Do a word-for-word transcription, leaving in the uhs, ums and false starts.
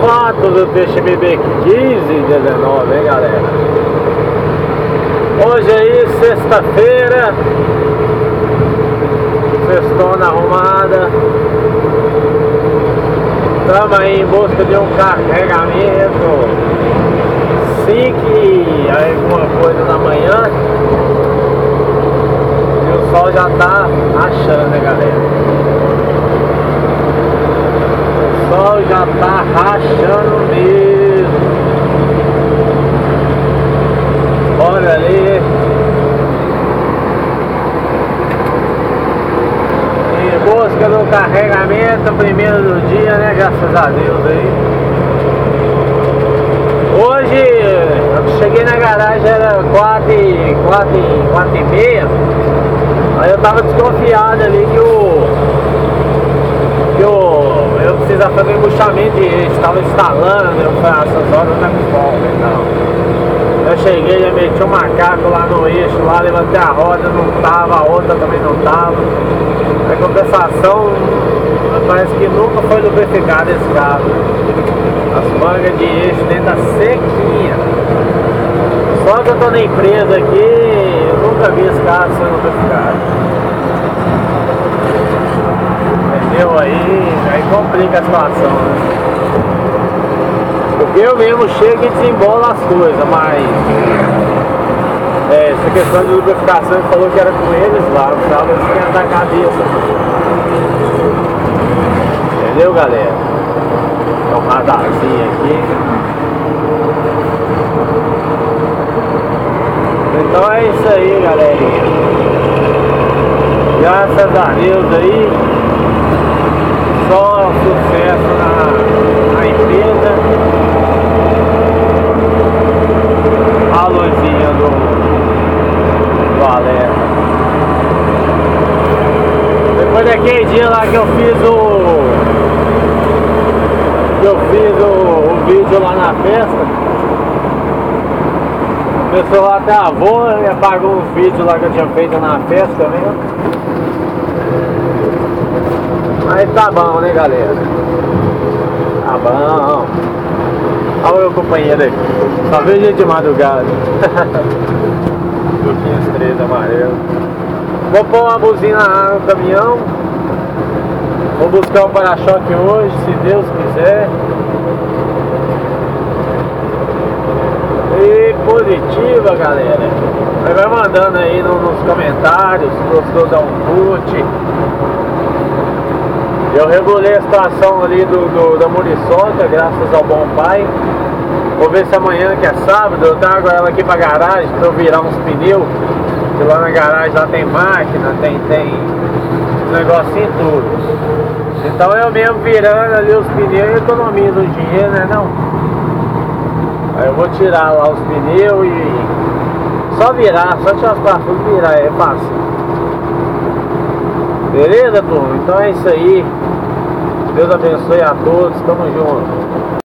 quatro do T X B B quinze dezenove, hein, galera? Hoje aí, sexta-feira, sextona arrumada. Estamos aí em busca de um carregamento cinco e alguma coisa da manhã. E o sol já tá rachando, né, galera? O sol já tá rachando mesmo. Olha ali. Em busca do carregamento, primeiro do dia, né? Graças a Deus aí. Hoje eu cheguei na garagem, era quatro e, quatro e, quatro e meia. Aí eu tava desconfiado ali que o que o eu precisava fazer um embuchamento de eixo, tava instalando. Eu falei, ah, essas horas não é folga e tal. Eu cheguei, já meti um macaco lá no eixo, lá levantei a roda, não tava, a outra também não tava. A compensação, parece que nunca foi lubrificado esse carro. As mangas de eixo dentro da sequinha. Só que eu tô na empresa aqui, eu nunca vi esse carro sendo lubrificado. Entendeu? Aí, aí complica a situação, né? Porque eu mesmo chego e desembolo as coisas, mas é, essa questão de lubrificação, ele falou que era com eles lá, eu precisava esquentar a cabeça. Entendeu, galera? Tem um radarzinho aqui. Então é isso aí, galerinha. Graças a Deus aí, só sucesso na, na empresa. A luzinha do, do alerta. Depois daquele dia lá que eu fiz o que eu fiz o, o vídeo lá na festa, o pessoal lá travou e apagou os vídeos lá que eu tinha feito na festa também. Mas tá bom, né, galera? Tá bom. Olha o meu companheiro aí. Só vejo gente de madrugada. Duquinhos três amarelo. Vou pôr uma buzina no caminhão. Vou buscar o para-choque hoje, se Deus quiser. E positiva, galera. Aí vai mandando aí no, nos comentários se gostou, dá um curte. Eu regulei a situação ali do, do, da muriçoca, graças ao bom pai. Vou ver se amanhã, que é sábado, eu trago ela aqui pra garagem pra eu virar uns pneus. Que lá na garagem lá tem máquina, tem, tem um negocinho tudo. Então eu mesmo virando ali os pneus e economizo o dinheiro, né não? Aí eu vou tirar lá os pneus e só virar, só tirar os parafusos e virar, é fácil. Beleza, turma? Então é isso aí. Deus abençoe a todos, tamo junto.